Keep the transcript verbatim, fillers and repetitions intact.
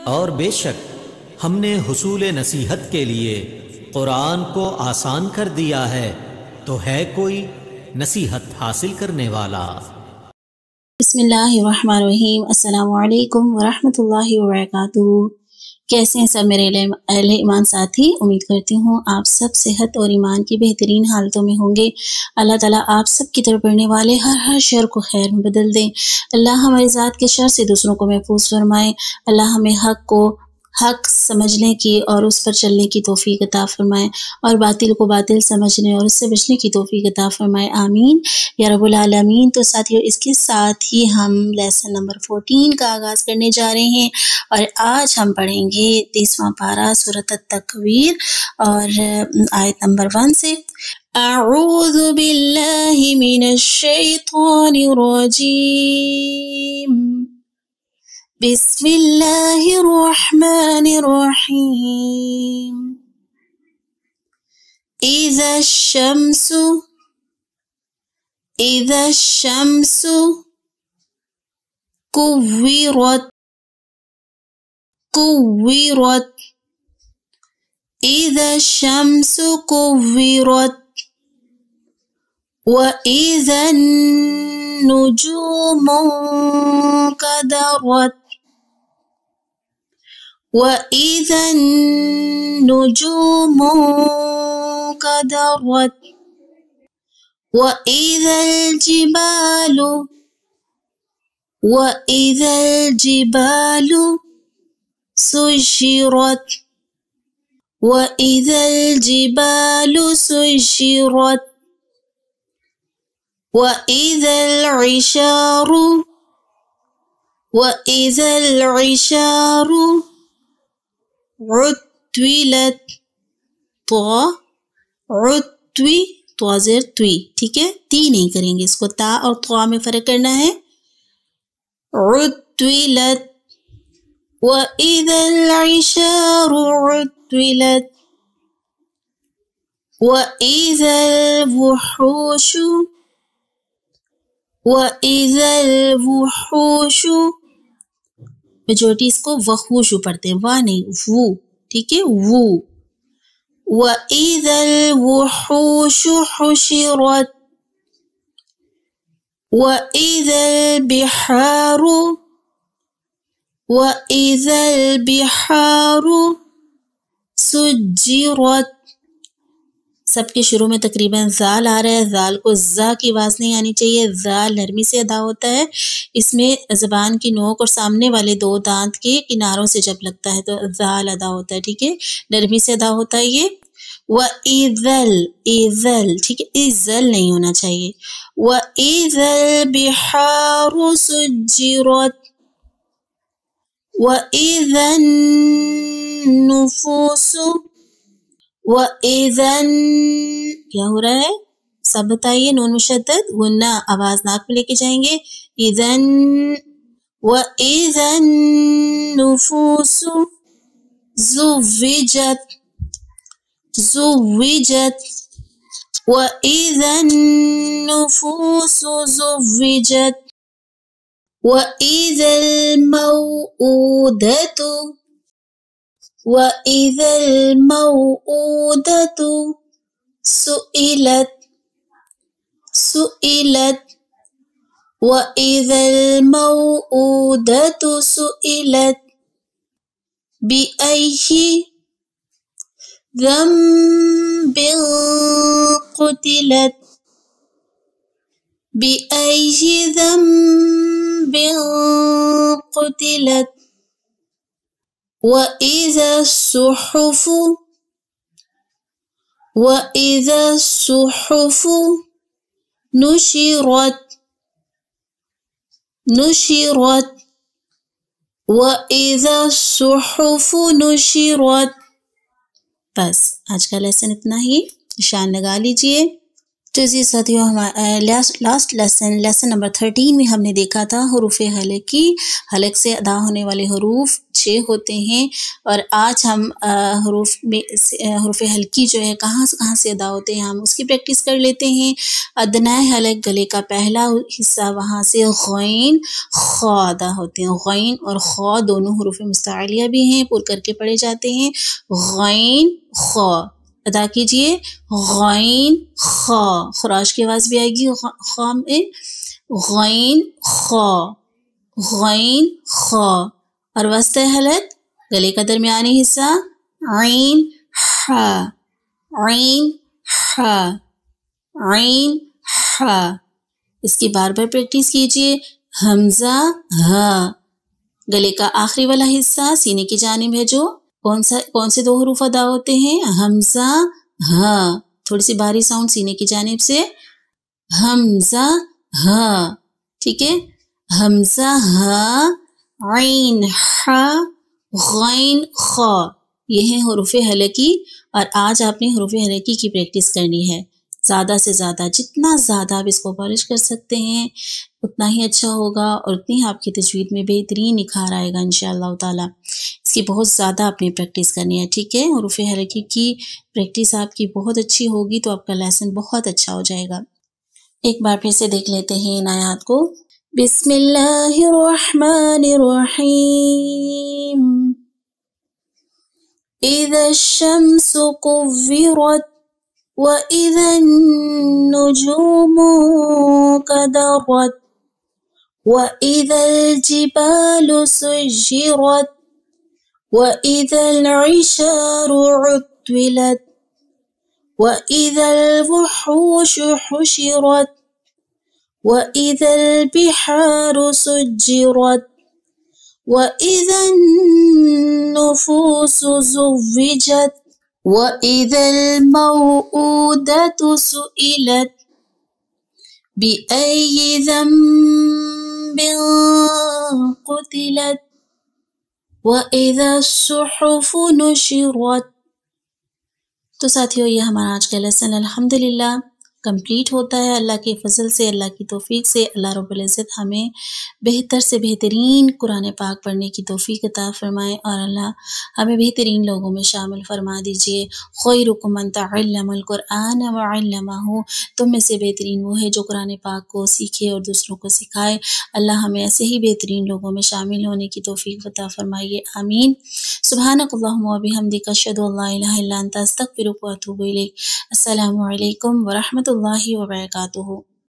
اور بے شک ہم نے حصول نصیحت کے لیے قرآن کو آسان کر دیا ہے، تو ہے کوئی نصیحت حاصل کرنے والا؟ بسم اللہ الرحمن الرحیم۔ السلام علیکم ورحمۃ اللہ وبرکاتہ۔ کیسے ہیں سب میرے اہل ایمان ساتھی؟ امید کرتی ہوں آپ سب صحت اور ایمان کی بہترین حالتوں میں ہوں گے۔ اللہ تعالیٰ آپ سب کی طرف بڑھنے والے ہر ہر شر کو خیر میں بدل دیں۔ اللہ ہماری ذات کے شر سے دوسروں کو محفوظ فرمائے۔ اللہ ہمیں حق کو حق سمجھنے کی اور اس پر چلنے کی توفیق عطا فرمائے، اور باطل کو باطل سمجھنے اور اس سے بچنے کی توفیق عطا فرمائے، آمین یا رب العالمین۔ تو ساتھیو، اس کے ساتھ ہی ہم لیسن نمبر فورٹین کا آغاز کرنے جا رہے ہیں، اور آج ہم پڑھیں گے تیسواں پارہ سورۃ التکویر اور آیت نمبر ون سے۔ اعوذ باللہ من الشیطان الرجیم، بسم اللہ الرحمن الرحیم۔ اذا الشمس اذا الشمس كورت كورت اذا الشمس كورت وإذا النجوم انكدرت وإذا النجوم انكدرت وإذا الجبال وإذا الجبال سيرت وإذا الجبال سيرت وإذا العشار وإذا العشار عطلت تو عطوی تو زیر توی، ٹھیک ہے، تی نہیں کریں گے اس کو، تا اور تو میں فرق کرنا ہے۔ عطلت وإذا العشار عطلت وإذا الوحوش وإذا الوحوش، میجورٹی اس کو وحوش پڑھتے ہیں، واہ نہیں، وو، ٹھیک ہے، وو۔ وَإِذَا الْوُحُوشُ حُشِرَتْ وَإِذَا الْبِحَارُ وَإِذَا الْبِحَارُ سُجِّرَتْ۔ سب کے شروع میں تقریباً زال آ رہا ہے، زال کو زا کی آواز نہیں آنی چاہیے، زال نرمی سے ادا ہوتا ہے، اس میں زبان کی نوک اور سامنے والے دو دانت کے کناروں سے جب لگتا ہے تو زال ادا ہوتا ہے، ٹھیک ہے، نرمی سے ادا ہوتا ہے یہ۔ وَإِذَا الْإِذَل، ٹھیک ہے، اِذَل نہیں ہونا چاہیے۔ وَإِذَا الْبِحَارُ سُجِّرَتْ وَإِذَا النُّفُوسُ وَإِذَا کیا ہو رہا ہے؟ سب بتائیے، نون مشدد غنہ، آواز ناک میں لے کے جائیں گے۔ اِذَن وَإِذَا النُّفُوسُ زُوِّجَتْ زُوِّجَتْ وَإِذَا النُّفُوسُ زُوِّجَتْ وَإِذَا الْمَوْءُودَةُ وَإِذَا الْمَوْءُودَةُ سُئِلَتْ سُئِلَتْ وَإِذَا الْمَوْءُودَةُ سُئِلَتْ بِأَيِّ ذنب قتلت بأي ذنب قتلت وإذا الصحف وإذا الصحف نشرت نشرت وإذا الصحف نشرت۔ بس آج کا لیسن اتنا ہی، نشان لگا لیجئے۔ تو جی ساتھیوں، ہمارا last lesson lesson number thirteen میں ہم نے دیکھا تھا حروف حلق کی حلق سے ادا ہونے والے حروف چھ ہوتے ہیں، اور آج ہم حروف میں حروف حلقی جو ہے کہاں سے کہاں سے ادا ہوتے ہیں ہم اس کی پریکٹس کر لیتے ہیں۔ ادنائے حلق گلے کا پہلا حصہ، وہاں سے غین خا ادا ہوتے ہیں۔ غین اور خا دونوں حروف مستعلیہ بھی ہیں، پور کر کے پڑھے جاتے ہیں۔ غین خا ادا کیجئے، غین خا، خراش کی آواز بھی آئے گی خا میں، غین خا، غین خا، اور وسط حلق گلے کا درمیانی حصہ عین حا، عین حا، عین حا۔ اس کی بار بار پریکٹس کیجئے۔ حمزہ ہا، گلے کا آخری والا حصہ سینے کی جانب ہے، جو کون سا کون سے دو حروف ادا ہوتے ہیں؟ حمزہ ہا، تھوڑی سی بھاری ساؤنڈ سینے کی جانب سے، حمزہ ہا، ٹھیک ہے، حمزہ ہا، عین حا، غین خا، یہ ہیں حروف حلقی، اور آج آپ نے حروف حلقی کی پریکٹس کرنی ہے زیادہ سے زیادہ۔ جتنا زیادہ آپ اس کو پالش کر سکتے ہیں اتنا ہی اچھا ہوگا، اور اتنی ہی آپ کی تجوید میں بہترین نکھار آئے گا انشاءاللہ تعالی۔ اس کی بہت زیادہ آپ نے پریکٹس کرنی ہے، ٹھیک ہے۔ حروف حلقی کی پریکٹس آپ کی بہت اچھی ہوگی تو آپ کا لیسن بہت اچھا ہو جائے گا۔ ایک بار پھر سے دیکھ لیتے ہیں ان آیات کو۔ بسم اللہ الرحمن الرحیم، اذا الشمس كورت واذا النجوم كدرت واذا الجبال سجرت واذا العشار عطلت واذا الوحوش حشرت واذا البحار سجرت واذا النفوس زوجت واذا الموءودة سئلت بأي ذنب قتلت وَإِذَا الصُّحُفُ نُشِرَتْ۔ تو ساتھیو، یہ ہمارا آج کا لیسن الحمدللہ کمپلیٹ ہوتا ہے اللہ کے فضل سے، اللہ کی توفیق سے۔ اللہ رب العزت ہمیں بہتر سے بہترین قرآن پاک پڑھنے کی توفیق عطا فرمائے، اور اللہ ہمیں بہترین لوگوں میں شامل فرما دیجئے۔ خیرکم من تعلم القرآن وعلمہ، تم میں سے بہترین وہ ہے جو قرآن پاک کو سیکھے اور دوسروں کو سکھائے۔ اللہ ہمیں ایسے ہی بہترین لوگوں میں شامل ہونے کی توفیق عطا فرمائیے، آمین۔ سبحانک اللہم و بحمدک، اشہد ان لا الہ الا انت، استغفرک و اتوب الیک۔ السلام علیکم ورحمۃ اللہ وبرکاتہ۔